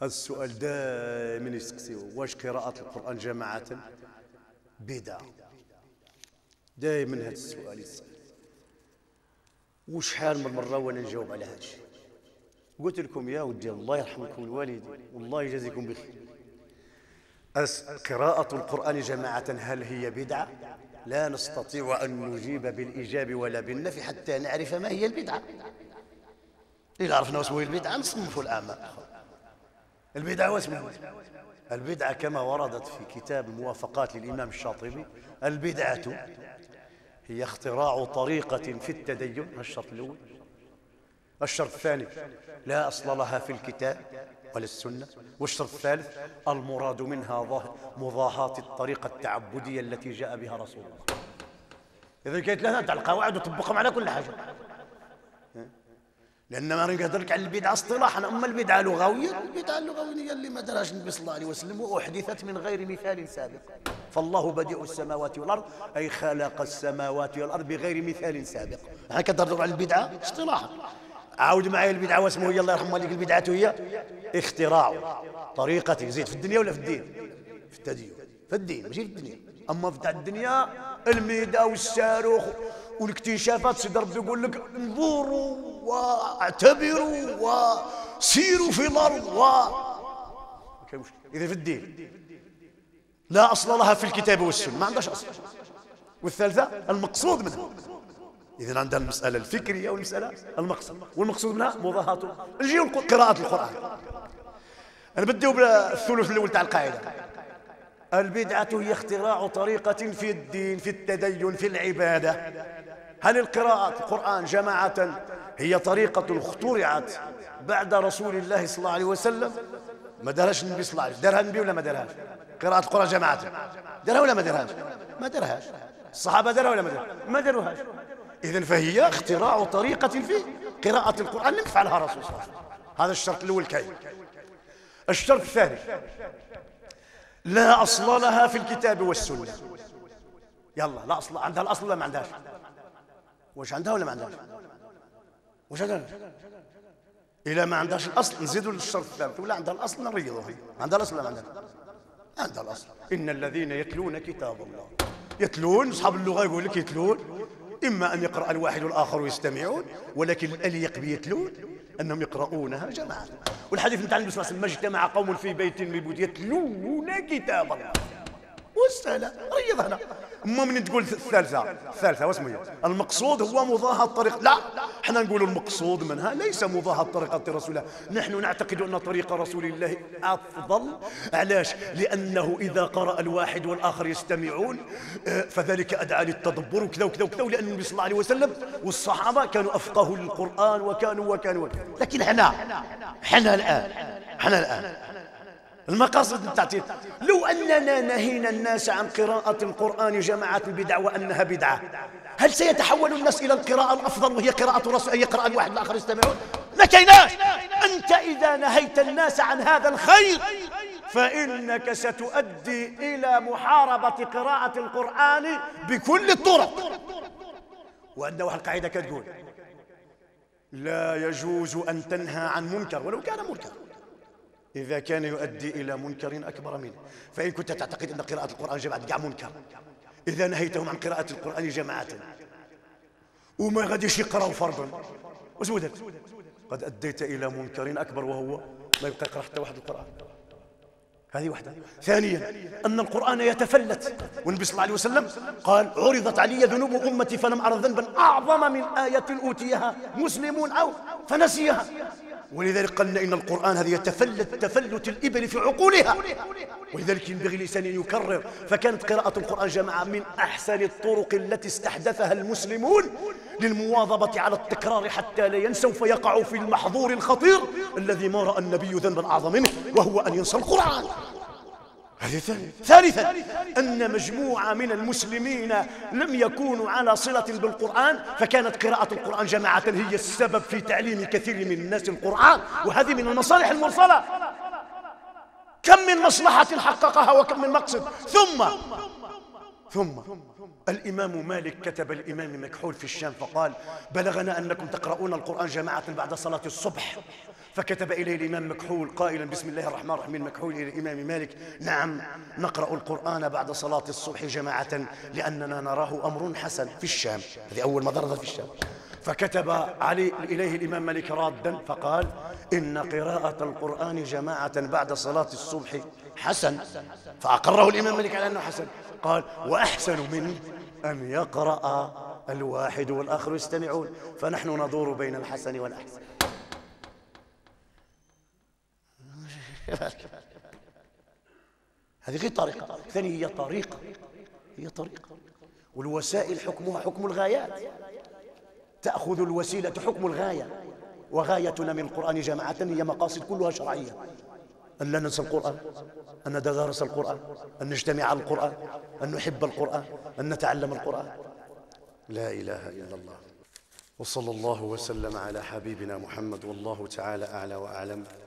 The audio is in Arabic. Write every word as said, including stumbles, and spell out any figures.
هذا السؤال دائما يسقسيوه، واش قراءة القرآن جماعة بدعة؟ دائما هذا السؤال يسأل. وشحال من مرة وانا نجاوب على هذا الشيء. قلت لكم يا ودي الله يرحمكم الوالدين والله يجازيكم بخير، قراءة القرآن جماعة هل هي بدعة؟ لا نستطيع أن نجيب بالإيجاب ولا بالنفي حتى نعرف ما هي البدعة. إذا عرفنا واسمه البدعة نصنف الأعمال. البدعة واسمه البدعة كما وردت في كتاب الموافقات للإمام الشاطبي، البدعة هي اختراع طريقة في التدين، الشرط الأول. الشرط الثاني لا أصل لها في الكتاب ولا السنة. والشرط الثالث المراد منها مضاهاة الطريقة التعبدية التي جاء بها رسول الله. إذا كانت لها تاع القواعد وطبقهم على كل حاجة، لأن ما نقدر لك على البدعة اصطلاحا. أما البدعة لغوية، البدعة اللغوية اللي ما دارهاش النبي صلى الله عليه وسلم وأحدثت من غير مثال سابق. فالله بديع السماوات والأرض أي خلق السماوات والأرض بغير مثال سابق. احنا كنهضروا على البدعة اصطلاحا. عاود معايا البدعة واسمه هي الله يرحم والديك. البدعة هي اختراع طريقة زيد في الدنيا ولا في الدين؟ في التدين، في الدين ماشي في الدنيا. أما في الدنيا الميدا والصاروخ والاكتشافات سيدي ربي يقول لك انظروا واعتبروا وسيروا في الأرض و إذا في الدين لا أصل لها في الكتاب والسنة، ما عندهاش أصل. والثالثة المقصود منها. إذن عندنا المسألة الفكرية والمسألة المقصود، والمقصود منها مضاهاة. نجيو قراءة القرآن. أنا بديو بالثلث الأول تاع القاعدة. البدعة هي اختراع طريقة في الدين، في التدين، في العبادة. هل القراءة القرآن جماعة هي طريقة اخترعت بعد رسول الله صلى الله عليه وسلم؟ ما دارهاش النبي صلى الله عليه وسلم. دارها النبي ولا ما دارهاش؟ قراءة القرآن جماعة دارها ولا ما دارهاش؟ ما دارهاش. الصحابة دارها ولا ما دارهاش؟ ما داروهاش. إذن فهي اختراع طريقة في قراءة القرآن لم يفعلها رسول الله صلى الله عليه وسلم. هذا الشرط الأول كاين. الشرط الثاني لا أصل لها في الكتاب والسنة. يلا لا أصل، عندها الأصل ولا ما عندهاش؟ واش عندها ولا ما عندهاش؟ واش عندها؟ إذا ما عندهاش الأصل نزيدوا للشرط الثالث، ولا عندها الأصل نريضوها. عندها الأصل ولا ما عندها؟ عندها الأصل. إن الذين يتلون كتاب الله يتلون، أصحاب اللغة يقول لك يتلون، إما أن يقرأ الواحد والآخر ويستمعون، ولكن الأليق بيتلون أنهم يقرؤونها جماعة. والحديث نتاع النبي صلى الله عليه وسلم: ما اجتمع قوم في بيت من البيوت يتلون كتاب الله. والسهلة ريض هنا. أما من تقول الثالثة الثالثة واسمه هي المقصود هو مضاهاة طريقة. لا، احنا نقول المقصود منها ليس مضاهاة طريقة رسول الله. نحن نعتقد أن طريق رسول الله أفضل. علاش؟ لأنه إذا قرأ الواحد والآخر يستمعون فذلك أدعى للتدبر وكذا وكذا وكذا، ولأن النبي صلى الله عليه وسلم والصحابة كانوا أفقهوا للقرآن وكانوا وكانوا وكانوا. لكن احنا احنا الآن احنا الآن المقاصد بتاعتي لو أننا نهينا الناس عن قراءة القرآن جماعة البدع وأنها بدعة، هل سيتحول الناس إلى القراءة الأفضل وهي قراءة رسول أن يقرأ الواحد الآخر يستمعون؟ ما كايناش. أنت إذا نهيت الناس عن هذا الخير فإنك ستؤدي إلى محاربة قراءة القرآن بكل الطرق. وعندنا واحد القاعدة كتقول: لا يجوز أن تنهى عن منكر ولو كان منكر إذا كان يؤدي إلى منكر أكبر منه. فإن كنت تعتقد أن قراءة القرآن جماعة كاع منكر، إذا نهيتهم عن قراءة القرآن جماعة وما غاديش يقراوا فرضا، واش هو ذاك؟ قد أديت إلى منكر أكبر وهو ما يبقى يقرأ حتى واحد القرآن. هذه واحدة. ثانيا أن القرآن يتفلت، والنبي صلى الله عليه وسلم قال: عرضت علي ذنوب أمتي فلم أرى ذنبا أعظم من آية أوتيها مسلمون أو فنسيها. ولذلك قلنا إن القرآن هذا يتفلت تفلت الإبل في عقولها، ولذلك ينبغي الإنسان أن يكرر. فكانت قراءة القرآن جماعة من أحسن الطرق التي استحدثها المسلمون للمواظبة على التكرار حتى لا ينسوا فيقعوا في المحظور الخطير الذي ما رأى النبي ذنبا أعظم منه وهو أن ينسى القرآن. هذه ثانية. ثالثا أن مجموعة من المسلمين لم يكونوا على صلة بالقرآن، فكانت قراءة القرآن جماعة هي السبب في تعليم كثير من الناس القرآن، وهذه من المصالح المرسلة. كم من مصلحة حققها وكم من مقصد. ثم ثم الإمام مالك كتب الإمام مكحول في الشام فقال: بلغنا أنكم تقرؤون القرآن جماعة بعد صلاة الصبح، فكتب إليه الإمام مكحول قائلا: بسم الله الرحمن الرحيم. مكحول إلى الإمام مالك: نعم، نقرأ القرآن بعد صلاة الصبح جماعة لأننا نراه أمر حسن في الشام. هذه أول ما ضربت في الشام. فكتب علي إليه الإمام مالك رادا فقال: إن قراءة القرآن جماعة بعد صلاة الصبح حسن. فأقره الإمام مالك على أنه حسن. قال: وأحسن منه أن يقرأ الواحد والآخر يستمعون. فنحن ندور بين الحسن والأحسن. هذه غير طريقة. ثانية هي طريقة، هي طريقة. والوسائل حكمها حكم الغايات. تأخذ الوسيلة حكم الغاية، وغايتنا من القرآن جماعة هي مقاصد كلها شرعية: أن لا ننسى القرآن، أن نتدارس القرآن، أن نجتمع على القرآن، أن نحب القرآن، أن نتعلم القرآن. لا إله إلا الله. وصلى الله وسلم على حبيبنا محمد، والله تعالى أعلى وأعلم.